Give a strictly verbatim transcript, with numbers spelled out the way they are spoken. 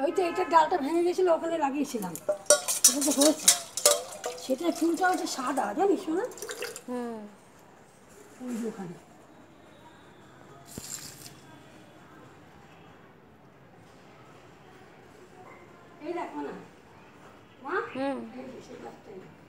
ওই তো এইটার ডালটা ভেঙে গেছিলো, ওখানে লাগিয়েছিলাম, এটা তো হয়েছে। সেটা ফুলটা হচ্ছে সাদা, জানিস না? হুম। ওই যে ওখানে এই দেখো না মা, হুম। এই যে সেই গাছটাই।